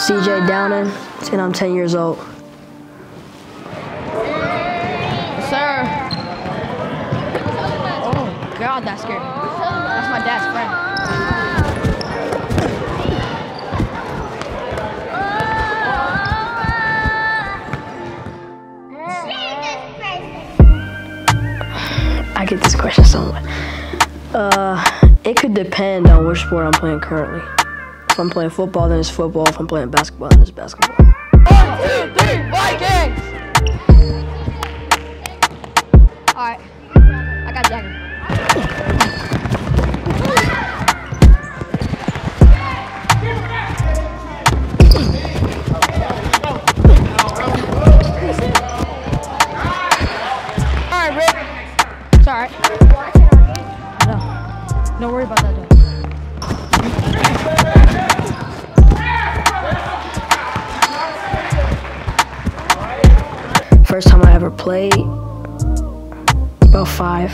CJ Downing, and I'm 10 years old. Sir. Oh, God, that scared me. That's my dad's friend. I get this question somewhat. It could depend on which sport I'm playing currently. If I'm playing football, then it's football. If I'm playing basketball, then it's basketball. 1, 2, 3, Vikings! Alright, I got dagger. Alright, Rick. It's alright. No, don't worry about that, though. First time I ever played, about 5.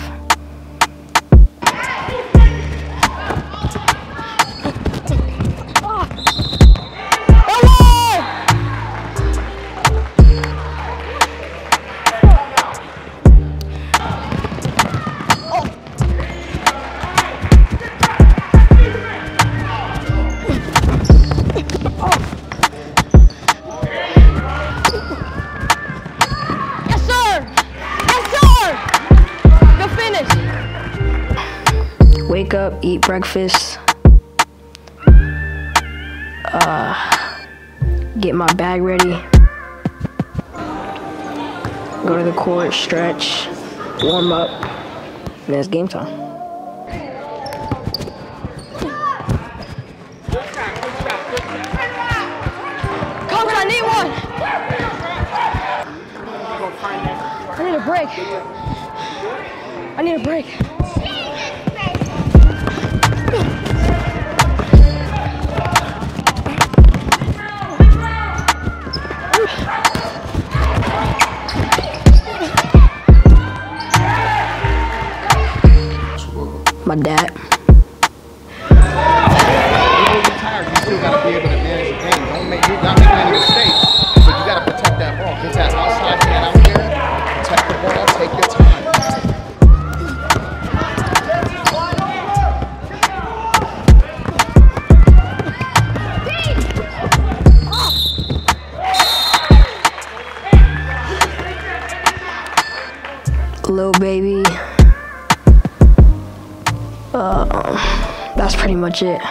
Wake up, eat breakfast, get my bag ready, go to the court, stretch, warm up, and then it's game time. Coach, I need one! I need a break. I need a break. My dad. You still gotta be able to manage the game. Don't make any mistakes, but you gotta protect that ball. Get that outside hand out there, protect the ball, take your time. Little baby. That's pretty much it.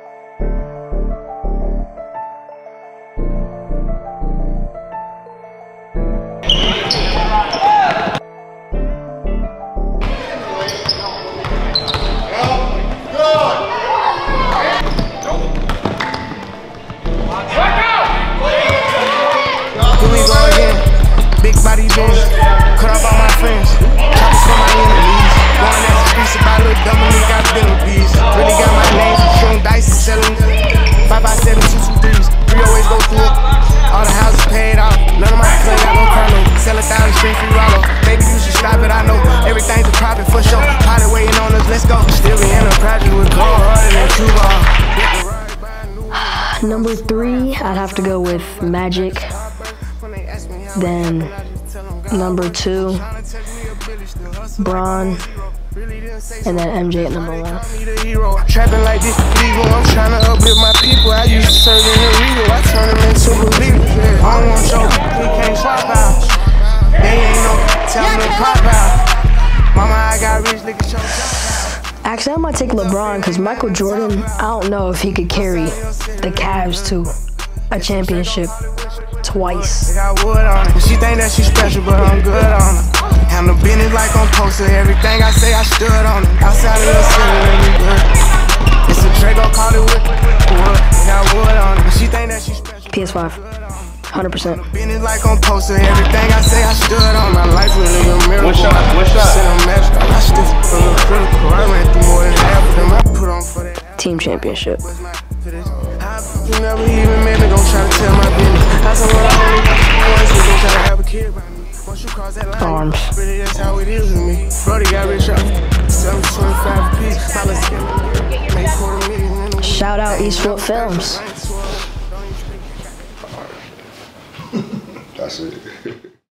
Here we go again. Big body bitch. Cut off all my friends. Choppers for my enemies. Going at the streets about a little Dominique, got bill bees. Really got my name. Shooting dice and selling 5x7, 223s. We always go through it. All the houses paid off. None of my play got no condo. Sell 1,000 straight free Rollo. Maybe you should stop it. I know everything's a profit for sure. Pilot waiting on us. Let's go. Still be in a project with cold harder than true ball. Number 3, I'd have to go with Magic. Then number 2, Braun. And then MJ at number 1. Trapping like this, legal. I'm trying to uplift my people. I used to serve in the Rio. I turn them into believers. I don't want your, we can't swap out. They ain't no tell them to pop out. Mama, I got rich, look at your job. Actually, I might take LeBron because Michael Jordan, I don't know if he could carry the Cavs to a championship twice. They got wood on it. She think that she's special, but I'm good on her. Handle business like I'm posted. Everything I say, I stood on it. Outside of the city, let me good. It's a Draco, call it wood. They got wood on it. She think that she's special. PS5, 100%. Business like I'm posted. Everything I say, I stood on. My life really a miracle. One shot. I still feel critical. I ran through more than half of them. I put on for that. Team championship. You never even made me gon' try to tell my business. I said what I only got once, you gon' try to have a kid by me. Once you cross that line, Arms. really that's how it is with me. Brody got rich up, 725 apiece. Make $250,000. Shout out Eastwood Films. That's it.